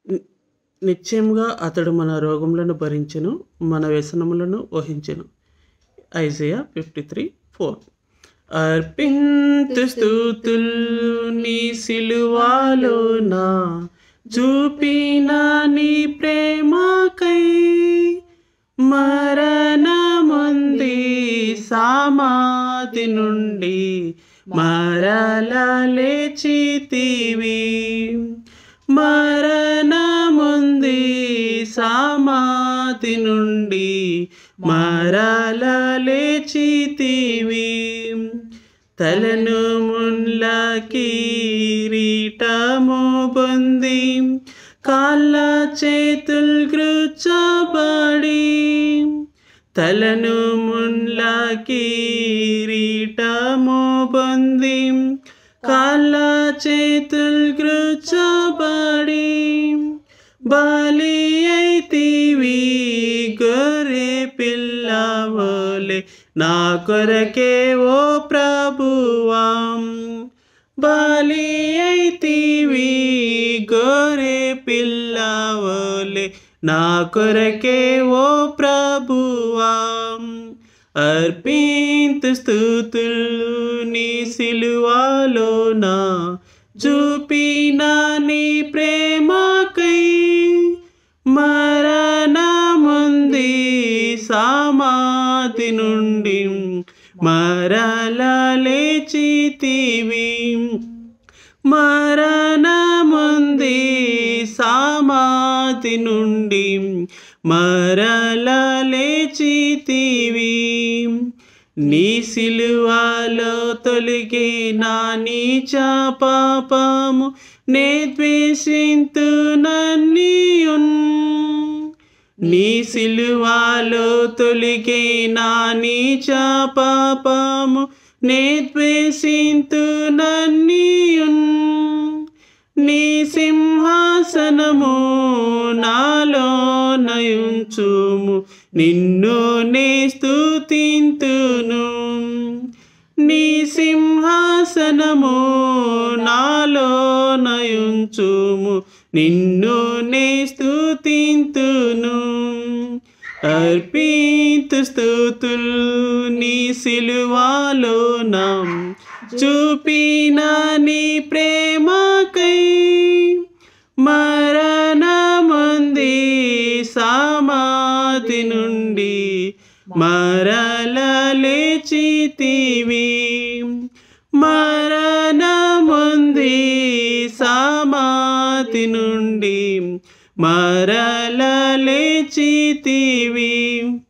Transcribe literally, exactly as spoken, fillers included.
నిశ్చయముగా అతడు మన రోగములను భరించెను, మన వ్యసనములను వహించెను. Isaiah fifty three four. అర్పింతు స్తుతుల్ నీ సిలువలోన చూపిన నీ ప్రేమకై, మరణముంది సమాధి నుండి మరల లేచితివి. మరణముంది సమాధి నుండి మరల లేచితివి. తలను ముళ్ళ కిరీటము పొంది కాళ్ళ చేతులు గ్రుచ్చబడి, తలను ముళ్ళ కిరీటము పొంది కాళ్ళ చేతులు గ్రుచ్చబడి, బలి అయితివి గొర్రె పిల్లవలె నా కొరకే ఓ ప్రభువా. బలి అయితివి గొర్రె పిల్లవలె నా కొరకే ఓ ప్రభువా. అర్పింతు స్తుతులు నీ సిలువలోన చూపిన నీ ప్రేమకై, మరణముంది సమాధి నుండి మరల లేచితివి. మరణముంది సమాధి నుండి మరల లేచితివి. నీ సిలువలో తొలగిన నీచ పాపము నే ద్వేషింతునన్నియున్. నీ సిలువలో తొలగిన నీచ పాపము నే ద్వేషింతునన్నియున్. నీ సింహాసనము నాలో నయుంచుము, నిన్ను నే స్తుతింతును. నీ సింహాసనము నాలో నయుంచుము, నిన్ను నే స్తుతింతును. అర్పింతు స్తుతులు నీ సిలువలోన చూపిన నీ ప్రేమకై, మరణముంది సమాధి నుండి మరల లేచితివి. మరణముంది సమాధి నుండి మరల లేచితివి.